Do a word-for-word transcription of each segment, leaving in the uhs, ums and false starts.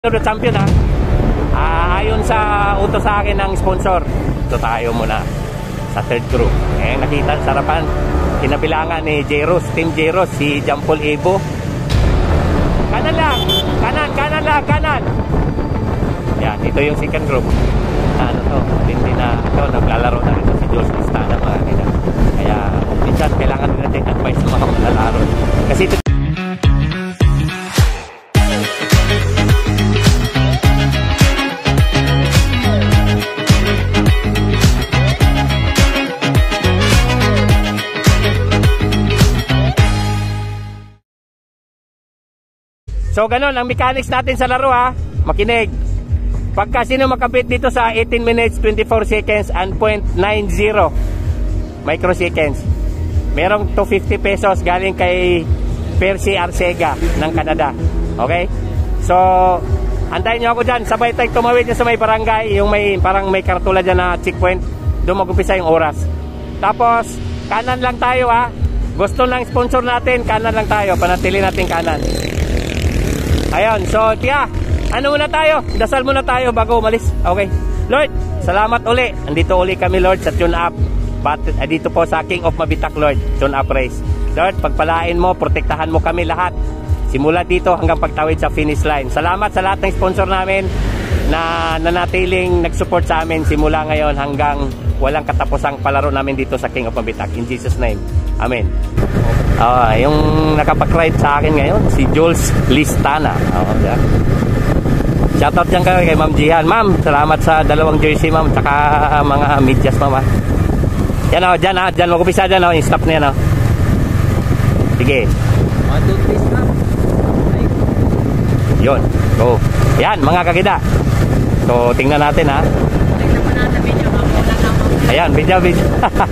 The champion ha. Ah, ayon sa utos sa akin ng sponsor, ito tayo muna sa third group. Eh, nakita sa harapan, kinabilangan ni Jeros, Team Jeros, si Jampol Ebo. Kanan lang, kanan, kanan lang, kanan. Yan, ito yung second group. Ano to, hindi na ito, naglalaro na rin si Jules Listana mga kaya. Kaya, minsan kailangan din natin advice ng mga maglalaro. Kasi ito so ganun, ang mechanics natin sa laro ha, makinig. Pagka sino makabit dito sa eighteen minutes, twenty-four seconds and point nine zero microseconds, merong two hundred fifty pesos galing kay Percy Arcega ng Canada. Okay? So, antayin nyo ako dyan, sabay tayo tumawid nyo sa may barangay, yung may, parang may kartula dyan na checkpoint, doon mag-umpisa yung oras. Tapos, kanan lang tayo ha. Gusto ng sponsor natin, kanan lang tayo, panatili natin kanan. Ayun, so tiya, ano muna tayo? Dasal muna tayo bago umalis. Okay. Lord, salamat uli. Andito uli kami Lord sa Tune Up. But, uh, dito po sa King of Mabitak Lord, Tune Up Race. Lord, pagpalain mo, protektahan mo kami lahat. Simula dito hanggang pagtawid sa finish line. Salamat sa lahat ng sponsor namin na nanatiling nag-support sa amin simula ngayon hanggang walang katapusang palaro namin dito sa King of Mabitak. In Jesus' name. Amen. Uh, yung nakapag-ride sa akin ngayon, si Jules Listana. Oh, yeah. Shoutout dyan ka kay Ma'am Jihan. Ma'am, salamat sa dalawang jersey ma'am, tsaka mga medyas ma'am. Yan o, dyan ha, dyan, mag-upisa dyan o, yung stop na yan o. Sige. one, two, three, stop. Yun, go. Yan, mga kakida. So, tingnan natin ha. Ayan, video, video.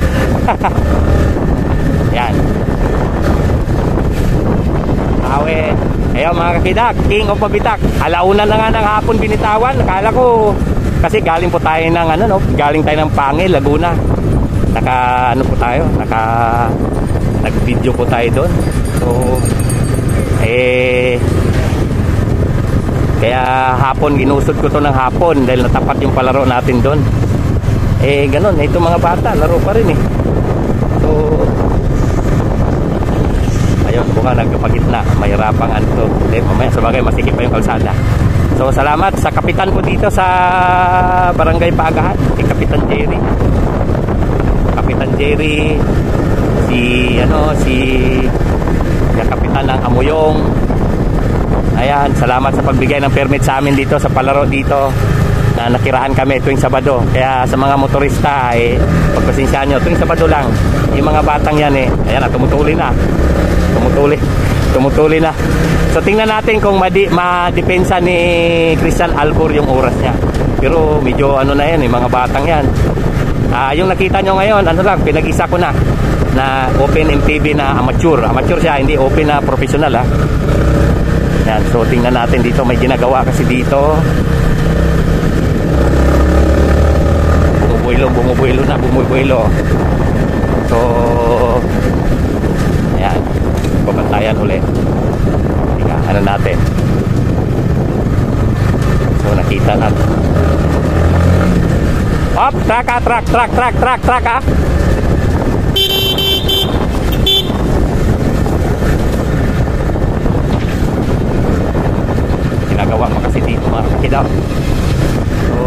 Yan. Awe. Ayun mga kakidak, King of Mabitak. Alauna na nga ng hapon binitawan. Akala ko, kasi galing po tayo ng ano, no? Galing tayo ng Pangil, Laguna. Naka, ano po tayo? Naka, nag-video po tayo doon. So, eh, kaya hapon, ginusod ko to ng hapon dahil natapat yung palaro natin doon. Eh, ganun. Ito mga bata, laro pa rin eh. So, ayun, buka nagkapagitna, mahirapang ano. Eh, mamaya sa bagay masikip pa yung kalsada. So salamat sa kapitan ko dito sa Barangay Paagahan, si Kapitan Jerry. Kapitan Jerry, si ano, si yung kapitan ng Amuyong. Ayan, salamat sa pagbigay ng permit sa amin dito sa palaro dito na nakirahan kami tuwing Sabado. Kaya sa mga motorista eh, pagpasensyahan nyo, tuwing Sabado lang. Yung mga batang yan eh, ayan na, tumutuli na. Tumutuli, tumutuli na. So tingnan natin kung madi, ma-depensa ni Christian Albor yung oras niya. Pero medyo ano na yan, eh, mga batang yan. Uh, yung nakita nyo ngayon, ano lang, pinag-isa ko na na Open M T V na amateur. Amateur siya, hindi open na professional ha. Yan, so tingnan natin dito, may ginagawa kasi dito. Bumubuelo, bumubuelo na, bumubuelo. So, ayan, pabantayan ulit. Ika, ano natin. So, nakita natin. Hop, track ha, track, track, track, track, track ha. Ginagawa mo kasi dito mga kakidaw. So,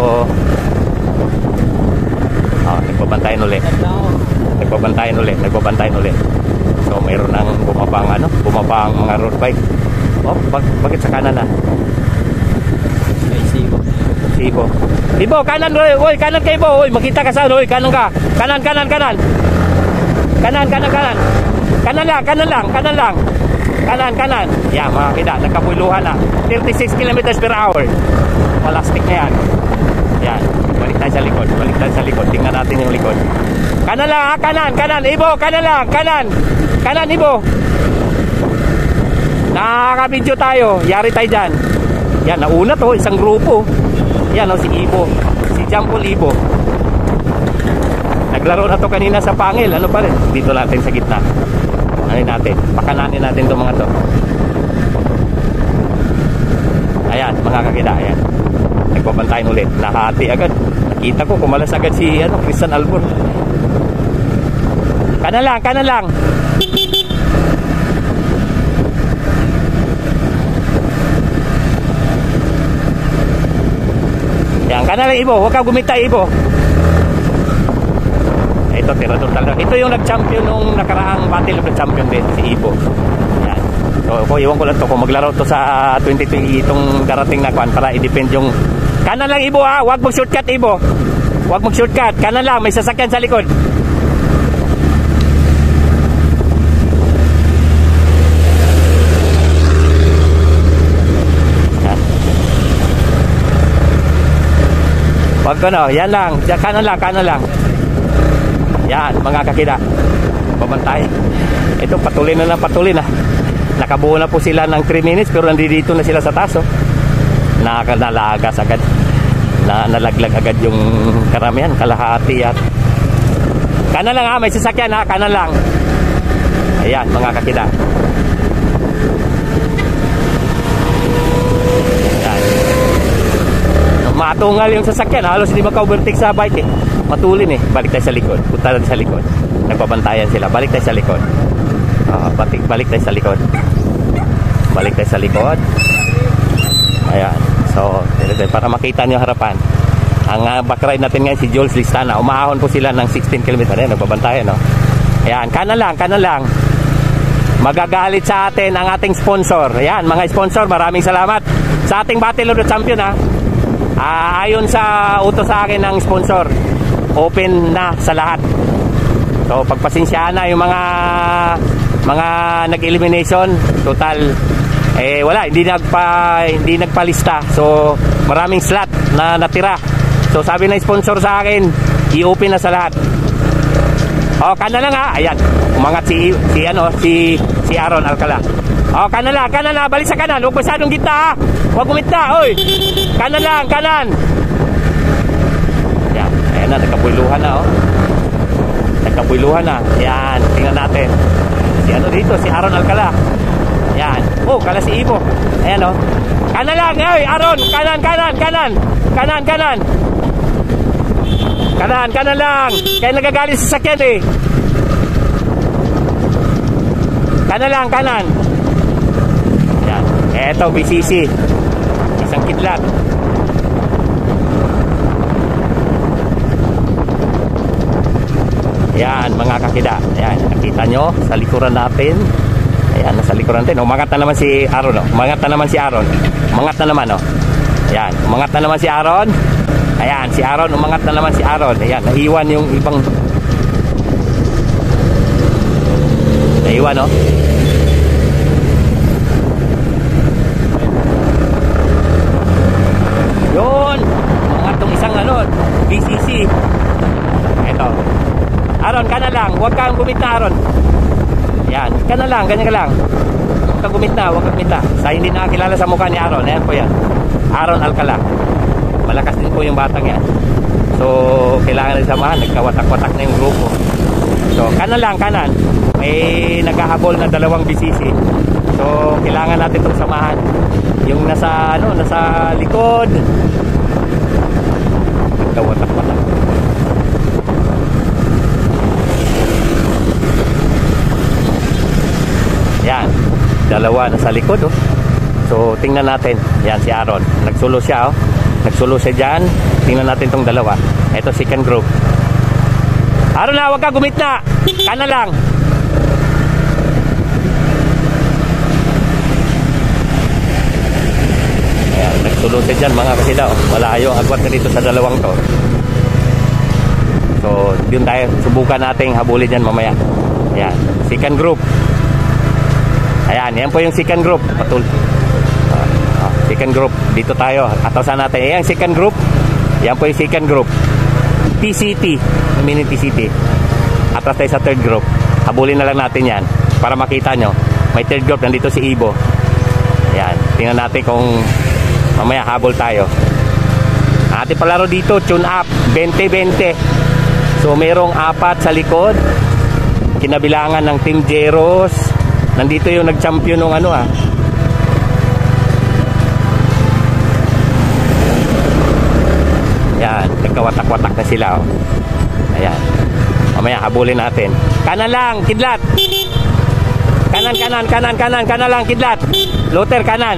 oh, nagpabantayan ulit. Nagpabantayan ulit, nagpabantayan ulit. So mayroon nang bumabang ano, bumabang mga road bike. Oh, bak bakit sa kanan na? Ay, Sibo. Sibo. Sibo, kanan oy, oy, kanan kay Bo, oy, makita ka sa oy, kanan ka. Kanan, kanan, kanan. Kanan, kanan, kanan. Kanan lang, kanan lang, kanan lang. Kanan, kanan. Yan, mga kita, nagkapuluhan na. thirty-six kilometers per hour. Malastik na yan. Yan, balik tayo sa likod, balik tayo sa likod. Tingnan natin yung likod. Kanan lang ha, kanan, kanan, Ibo, kanan lang, kanan. Kanan, Ibo. Nakaka-video tayo, yari tayo dyan. Yan, nauna to, isang grupo. Yan o, si Ibo, si Jampol Ibo. Naglaro na to kanina sa Pangil, ano pa rin? Dito natin sa gitna. Ano natin, pakananin natin itong mga to. Ayan, mga kakida, ayan. Nagpapantayan ulit. Nahati agad. Nakita ko, kumalas agad si ano, Christian Albor. Kanan lang, kanan lang. Yan, kanan lang, Ibo. Huwag ka gumita, Ibo. Ito, tirador talaga. Ito yung nag-champion nung nakaraang Battle of the Champion din, si Ibo. Yan. So, ako, iwan ko lang to kung maglaro to sa twenty twenty itong darating na kwan para i-depend yung kanan lang, Ibo, ha. Huwag mag-shortcut, Ibo. Huwag mag-shortcut. Kanan lang, may sasakyan sa likod. Yan. Huwag ko, no. Yan lang. Kanan lang, kanan lang. Yan, mga kakida. Pabantay. Ito, patuloy na lang, patuloy na. Nakabuo na po sila ng three minutes pero nandito na sila sa taso. Nakakalagas agad. Na nalaglag agad yung karamihan, kalahati at kanan lang, ha, may sasakyan, ha, kanan lang. Ayan, mga kakida. Ayan. Matungal yung sasakyan, halos hindi maka-overtake sa bike eh. Matulin eh. Balik tayo sa likod. Punta tayo sa likod. Nagpapantayan sila. Balik tayo sa likod. Uh, balik, balik tayo sa likod. Balik tayo sa likod. Ayan. So, para makita nyo harapan. Ang uh, backride natin ngayon si Jules Listana. Umahon po sila ng sixteen kilometers. Ayan, nagpapantayan, no? Ayan, kanan lang, kanan lang. Magagalit sa atin ang ating sponsor. Ayan, mga sponsor, maraming salamat sa ating Battle of the Champion, ha. Uh, ayon sa utos sa akin ng sponsor, open na sa lahat. So pagpasensyaan na yung mga mga nag-elimination, total eh wala, hindi nagpa hindi nagpalista. So maraming slot na natira. So sabi ng sponsor sa akin, i-open na sa lahat. Oh, kanan lang, ha. Ayan. Umangat si si ano, si si Aaron Alcala. Oh, kanan lang, kanan lang, balik sa kanan. Huwag masyadong gitna, ha. Huwag gumitna, oy. Kanan lang, kanan. Yan, ayan na, nagkabuyluhan na, oh. Nagkabuyluhan na. Yan, tingnan natin. Si ano dito, si Aaron Alcala. Yan. Oh, kala si Ibo. Ayan, oh. Kanan lang, oy, Aaron. Kanan, kanan, kanan. Kanan, kanan. Kanan, kanan lang. Kaya nagagalit sa sakyan, eh. Kanan lang, kanan. Yan. Eto, B C C. Isang kidlat. Yan, mga kakida. Yan, nakita nyo sa likuran natin. Ayan, nasa likuran natin. Umangat na naman si Aaron, oh. Umangat na naman si Aaron. Umangat na naman, oh. Yan, umangat na naman si Aaron. Ayan, si Aaron, umangat na naman si Aaron. Ayan, naiwan yung ibang naiwan, oh. Yun, umangat tong isang ano, B C C. Ito. Aaron, kanan lang. Huwag kang gumita, Aaron. Yan, kanan lang, ganyan ka lang. Huwag kang gumita, huwag kang gumita. Sa hindi nakakilala sa mukha ni Aaron, ayan po yan. Aaron Alcala. Malakas din po yung batang yan. So, kailangan na samahan. Nagkawatak-watak na yung grupo. So, kanan lang, kanan. May naghahabol na dalawang B C C. So, kailangan natin itong samahan. Yung nasa, ano, nasa likod. Nagkawatak-watak. Yan. Dalawa nasa likod, oh. So, tingnan natin. Yan, si Aaron. Nagsulo siya, oh. Nagsulo siya dyan. Tingnan natin tong dalawa. Ito, second group. Aaron na, huwag ka gumitna. Kanan lang. Ayan, nagsulo siya dyan, mga kasida, oh. Malayo. Agwat na dito sa dalawang to. So, yun tayo. Subukan natin habulin dyan mamaya. Ayan, second group. Ayan, yan po yung second group. Patul. Uh, uh, second group. Dito tayo. Atasan natin. Ayan, second group. Yan po yung second group. T C T. Mini T C T. Atas tayo sa third group. Habulin na lang natin yan. Para makita nyo. May third group. Nandito si Ibo. Ayan. Tingnan natin kung mamaya habol tayo. Ating palaro dito. Tune up. twenty twenty. So, merong apat sa likod. Kinabilangan ng Team Jeros. Nandito yung nag-champion ng ano, ah. watak na sila, oh. Ayan. Mamaya habulin natin. Kanan lang, kidlat. Kanan, kanan, kanan, kanan, kanan lang, kidlat. Luther, kanan.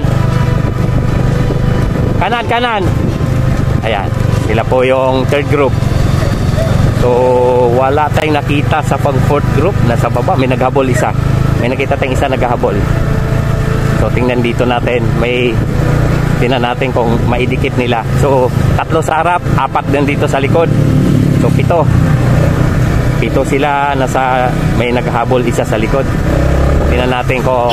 Kanan, kanan. Ayan. Sila po yung third group. So, wala tayong nakita sa pang fourth group. Nasa baba, may naghabol isa. May nakita tayong isa naghahabol. So, tingnan dito natin. May tingnan natin kung maidikit nila. So, tatlo sa harap, apat din dito sa likod. So, pito. Pito sila, nasa may naghahabol isa sa likod. Tingnan natin kung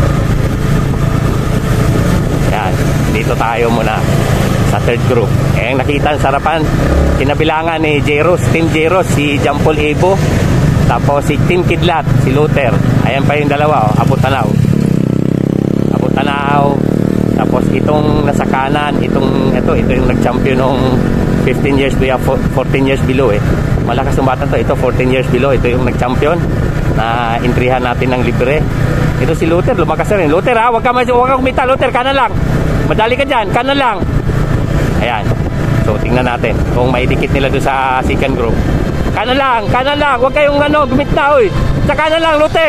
yan, dito tayo muna sa third group. Eh, nakita sa harapan, kinabilangan ni Jeros, Team Jeros, si Jampol Ebo, tapos si Team Kidlat, si Luther. Ayan pa yung dalawa, oh, Abu Tanaw. Abu Tanaw. Tapos itong nasa kanan, itong ito, ito yung nag-champion nung fifteen years below, fourteen years below eh. Malakas yung bata to. Ito fourteen years below, ito yung nag-champion na intrihan natin ng libre. Ito si Luther, lumakas na rin. Luther ha, wag ka, wag ka kumita, Luther, kanan lang. Madali ka dyan, kanan lang. Ayan. So, tingnan natin kung maidikit nila doon sa second group. Kanan lang, kanan lang. Huwag kayong ano, gumit na, oy. Sa kanan lang, Luther.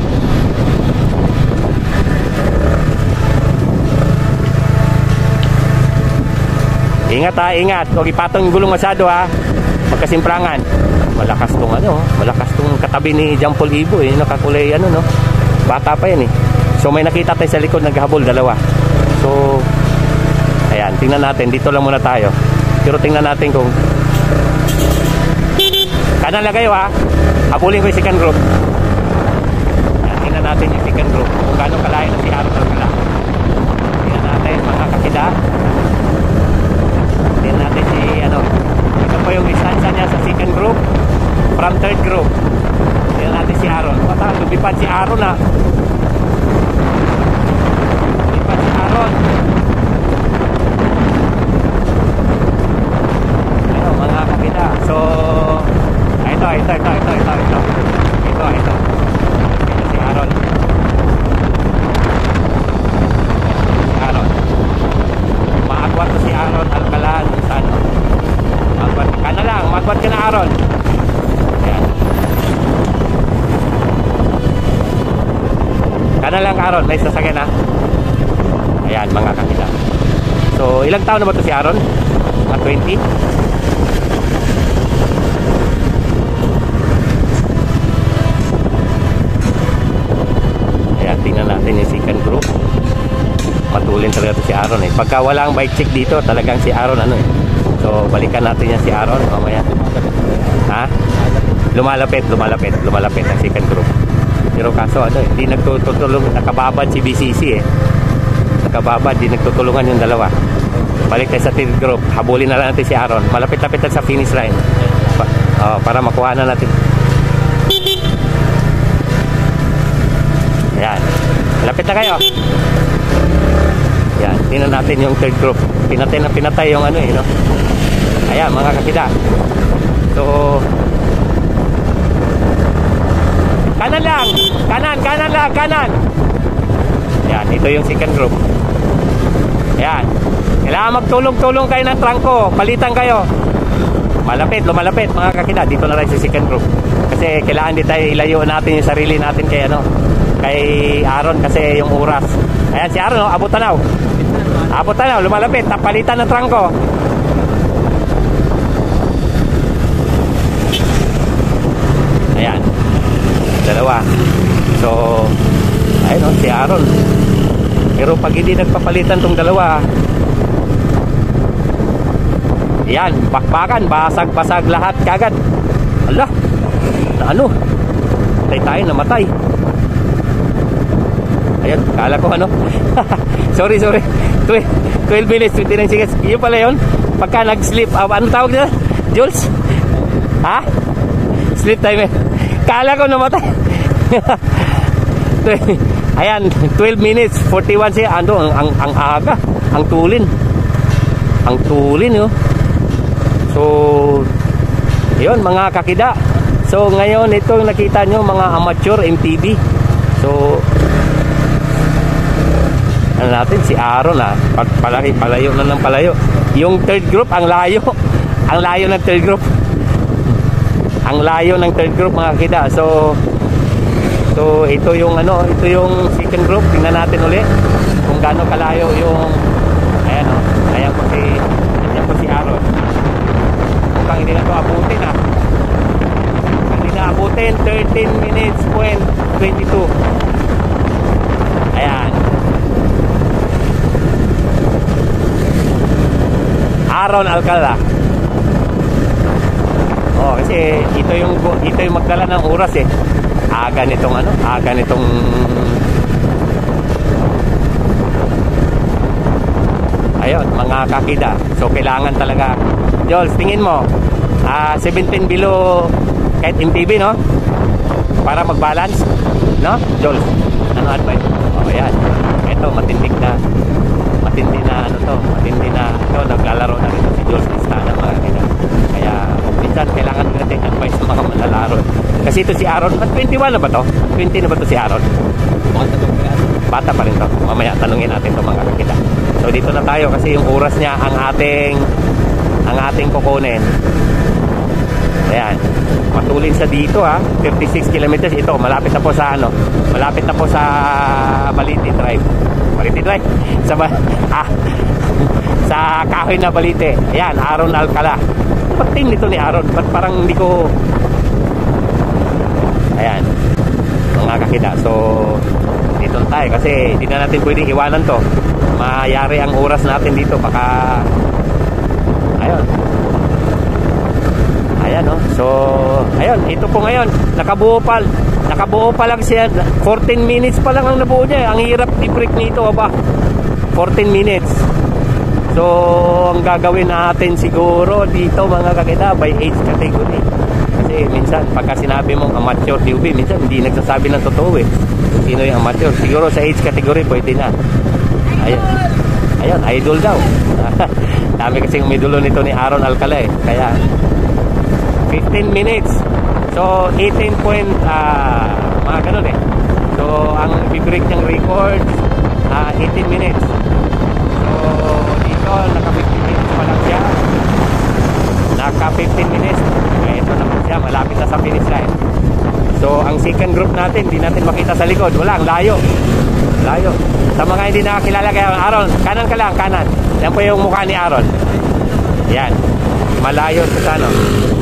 Ingat ha, ingat. Huwag ipatong yung gulong masyado ha. Magkasimprangan. Malakas tong ano, malakas tong katabi ni Jampol Ibo eh. Nakakulay ano no. Bata pa yan eh. So, may nakita tayo sa likod, naghahabol, dalawa. So, ayan, tingnan natin. Dito lang muna tayo. Pero tingnan natin kung kanan lang kayo ha. Habulin ko yung second group. Ayan, tingnan natin yung second group. Kung gano'ng kalayo na si Aaron Alcala. Tingnan natin, mga kakida. Tingnan natin si ano. Ito po yung distansya niya sa second group from third group. Tingnan natin si Aaron. Mata, lumipad si Aaron ha. Lumipad si Aaron. Mga kakita. So, ito, ito, ito, ito, ito, ito. Ito, ito. Ito si Aaron. Si Aaron. Maagwat to si Aaron Alcala sa ano. Maagwat ka na lang. Maagwat ka na, Aaron. Ayan. Ka na lang, Aaron. May sasakyan ha. Ayan, mga kakita. So, ilang taon na ba to si Aaron? Mga twenty? Tingnan natin yung second group. Matulin talaga ito si Aaron eh. Pagka wala ang bike check dito, talagang si Aaron ano eh. So, balikan natin yan si Aaron mamaya. Ha? Lumalapit, lumalapit, lumalapit ang second group. Pero kaso ano eh, hindi nagtutulong, nakababad si B C C eh. Nakababad, hindi nagtutulungan yung dalawa. Balik tayo sa third group. Habulin na lang natin si Aaron. Malapit-lapit sa finish line. Pa oh, para makuha na natin. Ayan. Lapit na kayo. Ayan. Tingnan natin yung third group. Pinatay na pinatay yung ano eh. No? Ayan, mga kakida. So, kanan lang. Kanan, kanan lang, kanan. Ayan. Ito yung second group. Ayan. Kailangan magtulong-tulong kayo ng trangko. Palitan kayo. Malapit, lumalapit mga kakida. Dito na rin sa second group. Kasi kailangan di tayo ilayo natin yung sarili natin kay ano. Kay Aaron kasi yung oras. Ayan si Aaron, oh, Abu Tanaw. Abu Tanaw, lumalapit, napalitan ng trangko. Ayan. Dalawa. So, ayun oh, si Aaron. Pero pag hindi nagpapalitan tong dalawa, ayan, bakbakan, basag-basag lahat kagad. Ala, na ano? Patay tayo, namatay. Ayun, kala ko ano. Sorry, sorry. twelve minutes, twenty-nine seconds. Yun pala yun. Pagka nag-sleep, uh, ano tawag nila? Jules? Ha? Sleep time eh. Kala ko namatay. Ayan, twelve minutes, forty-one siya. Ano, ang, ang, ang aga. Ang tulin. Ang tulin, yun. So, yun, mga kakida. So, ngayon, ito nakita nyo, mga amateur M T B. So, ano natin, si Aaron ha, palaki, palayo na ng palayo. Yung third group ang layo. ang layo ng third group. Ang layo ng third group mga kakida. So, so ito yung ano, ito yung second group. Tingnan natin ulit kung gaano kalayo yung, ayan o, oh, ayan po si, ayan po si Aaron. Mukhang hindi na ito abutin ah. Hindi na abutin, thirteen minutes point twenty-two. Ayan. Aaron Alcala. Oh, kasi ito yung ito yung magdala ng oras eh. Aga nitong ano, aga nitong ayun, mga kakida. So kailangan talaga. Jules, tingin mo, ah, seventeen below kahit M T B, no? Para mag-balance, no? Jules, ano advice? Oh, ayan. Ito matinding na matindi na ano to, matindi na ito, naglalaro na rin si Jules Cristana mga kakida. Kaya minsan kailangan natin advice sa mga manlalaro. Kasi ito si Aaron, at twenty-one na ba to? twenty na ba to si Aaron? Bata pa rin to. Mamaya tanungin natin to mga kakita. So dito na tayo kasi yung oras niya ang ating ang ating kukunin. Ayan. Matulin sa dito ha. thirty-six kilometers ito. Malapit na po sa ano. Malapit na po sa Balite Drive. Balite Drive. Sa ah, sa kahoy na Balite. Ayan, Aaron Alcala. Ba't team nito ni Aaron? Ba't parang hindi ko... Ayan, mga kakida. So dito tayo kasi hindi na natin pwedeng iwanan to. Mayari ang oras natin dito. Baka ayun. Ayan no. So ayun, ito po ngayon nakabuo pa Nakabuo pa lang siya. fourteen minutes pa lang ang nabuo niya. Ang hirap i-break nito aba. fourteen minutes. So ang gagawin natin siguro dito mga kakida by age category. Kasi minsan pagka sinabi mong amateur D U B, minsan hindi nagsasabi ng totoo eh. Sino yung amateur? Siguro sa age category pwede na. Ayun, ayun, idol daw. Dami kasing umidulo nito ni Aaron Alcala eh. Kaya fifteen minutes. So eighteen point uh, mga ganun eh. So ang bibreak niyang record uh, eighteen minutes. So dito naka fifteen minutes pa lang siya. Naka fifteen minutes. Kaya ito naman siya, malapit na sa finish line. So ang second group natin, hindi natin makita sa likod. Wala, ang layo. Layo. Sa mga hindi nakakilala kay Aaron, kanan ka lang, kanan. Yan po yung mukha ni Aaron. Yan. Malayo sa ano.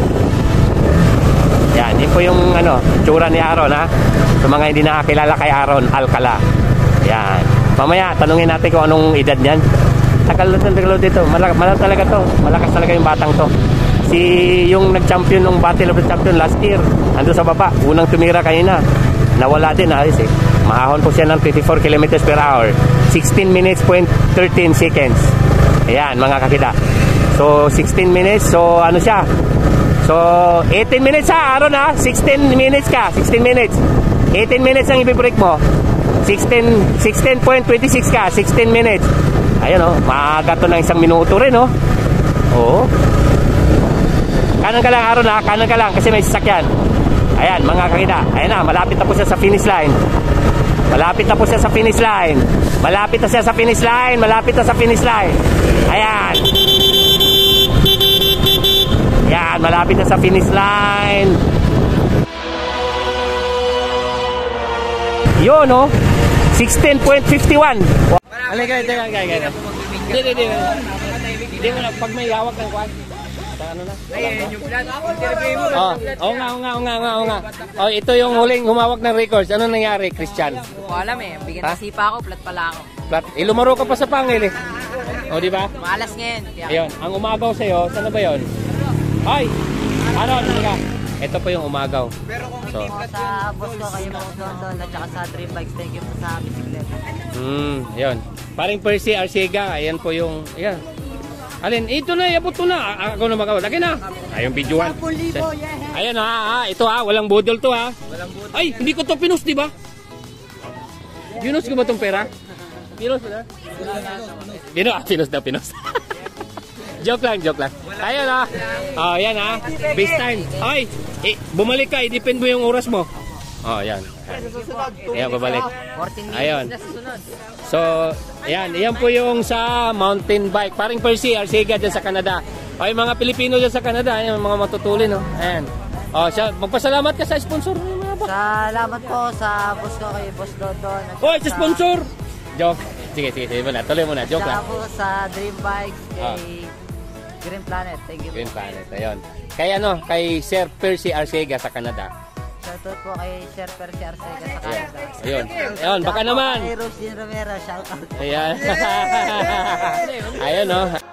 Yan, yun po yung ano, tsura ni Aaron ha. Sa mga hindi nakakilala kay Aaron Alcala. Yan. Mamaya, tanungin natin kung anong edad niyan. Tagal na tagal dito. Malak malak talaga to. Malakas talaga yung batang to. Si yung nag-champion ng Battle of the Champion last year, ando sa baba, unang tumira kanina. Nawala din ayos eh. Mahahon po siya ng twenty-four kilometers per hour. sixteen minutes point thirteen seconds. Ayan, mga kakida. So, sixteen minutes. So, ano siya? So, eighteen minutes ha, Aaron ha? sixteen minutes ka. sixteen minutes. eighteen minutes ang ibibreak mo. sixteen point two six ka. sixteen minutes. Ayun oh, maaga to ng isang minuto rin oh. Oo. Kanan ka lang Aaron ha, kanan ka lang kasi may sasakyan. Ayan mga kakida. Ayan na, malapit na po siya sa finish line. Malapit na po siya sa finish line. Malapit na siya sa finish line. Malapit na sa finish line. Ayan. Ayan, malapit na sa finish line. Yun no, sixteen point five one. Alay, gaya, gaya, gaya. Hindi, hindi, hindi. Hindi mo na, pag may hawak ng kwan. Ano na? Ayun, yung plan. Oh, oo nga, oo nga, oo nga, oo nga. Oh, ito yung huling humawak ng records. Ano nangyari, Christian? Hindi ko alam eh. Bigyan na sipa ako, flat pala ako. Flat. Eh, lumaro ka pa sa pangil eh. O, di ba? Malas ngayon. Ayun, ang umagaw sa'yo, saan na ba yun? Ay! Ano, ano ka? Ito po yung umagaw. So, sa boss ko kayo mga doon at saka sa Dream Bikes. Thank you po sa bisikleta. Hmm, yun. Paring Percy Arcega, ayan po yung, ayan. Alin, ito na, abot to na. A ako na magawa. Laki na. Ay, yung videoan. Ayan ha, ha, ito ha, walang budol to ha. Walang budol. Ay, hindi ko to pinost, di ba? Pinost ko ba tong pera? Pinost ba? Pinost, ah, pinost na, pinost. Joke lang, joke lang. Ayun ha. Oh, yan ha. Base time. Ay, eh, bumalik ka, i-depend mo yung oras mo. Oh, yan. Ayan, babalik. Ayun. So, ayan. Ayan po yung sa mountain bike. Paring Percy, Arcega dyan sa Canada. Ay, mga Pilipino dyan sa Canada, ay, mga matutulin, no? Ayan. Oh, siya, magpasalamat ka sa sponsor mo, mga bak. Salamat po sa boss ko kay Boss Dodon. at Oy, saka sa sponsor! Joke. Sige, sige, sige muna. Tuloy muna. Joke Saka lang. po sa Dream Bikes kay Ah. Green Planet. Thank you Green po. Planet. Ayun. Kay ano, kay Sir Percy Arcega sa Canada. Shoutout po kay Sir Percy Arcega sa Ayun. Canada. Ayun. Ayun, baka Saka po naman. Kay Rosin Romero, shoutout. Ayan. Ayun, no.